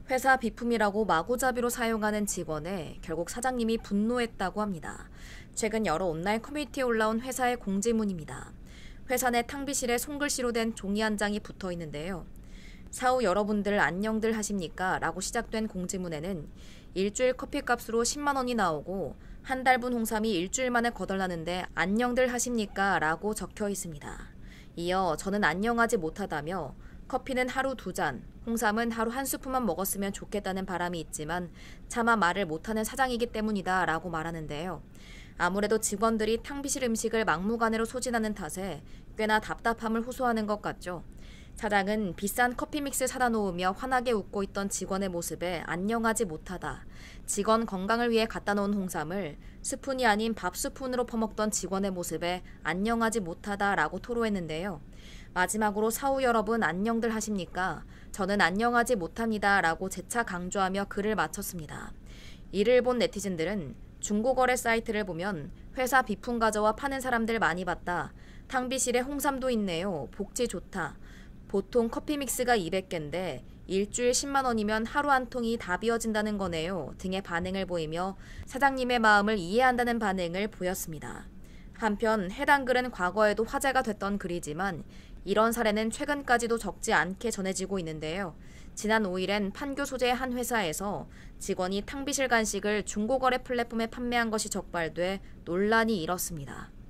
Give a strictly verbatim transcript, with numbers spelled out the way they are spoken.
회사 비품이라고 마구잡이로 사용하는 직원에 결국 사장님이 분노했다고 합니다. 최근 여러 온라인 커뮤니티에 올라온 회사의 공지문입니다. 회사 내 탕비실에 손글씨로 된 종이 한 장이 붙어 있는데요. 사후 여러분들 안녕들 하십니까? 라고 시작된 공지문에는 일주일 커피값으로 십만 원이 나오고 한 달분 홍삼이 일주일 만에 거덜나는데 안녕들 하십니까? 라고 적혀 있습니다. 이어 저는 안녕하지 못하다며 커피는 하루 두 잔, 홍삼은 하루 한 스푼만 먹었으면 좋겠다는 바람이 있지만 차마 말을 못하는 사장이기 때문이다 라고 말하는데요. 아무래도 직원들이 탕비실 음식을 막무가내로 소진하는 탓에 꽤나 답답함을 호소하는 것 같죠. 사장은 비싼 커피 믹스 사다 놓으며 환하게 웃고 있던 직원의 모습에 안녕하지 못하다. 직원 건강을 위해 갖다 놓은 홍삼을 스푼이 아닌 밥 스푼으로 퍼먹던 직원의 모습에 안녕하지 못하다라고 토로했는데요. 마지막으로 사후 여러분 안녕들 하십니까? 저는 안녕하지 못합니다 라고 재차 강조하며 글을 마쳤습니다. 이를 본 네티즌들은 중고거래 사이트를 보면 회사 비품 가져와 파는 사람들 많이 봤다. 탕비실에 홍삼도 있네요. 복지 좋다. 보통 커피 믹스가 이백 개인데 일주일 십만 원이면 하루 한 통이 다 비워진다는 거네요. 등의 반응을 보이며 사장님의 마음을 이해한다는 반응을 보였습니다. 한편 해당 글은 과거에도 화제가 됐던 글이지만 이런 사례는 최근까지도 적지 않게 전해지고 있는데요. 지난 오 일엔 판교 소재의 한 회사에서 직원이 탕비실 간식을 중고거래 플랫폼에 판매한 것이 적발돼 논란이 일었습니다.